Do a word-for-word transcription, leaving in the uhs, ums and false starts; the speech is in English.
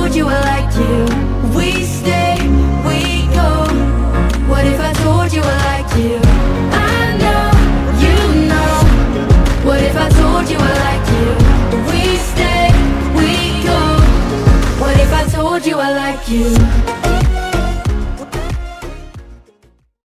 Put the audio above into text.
told you I like you? We stay, we go. What if I told you I like you? I know, you know. What if I told you I like you? We stay, we go. What if I told you I like you?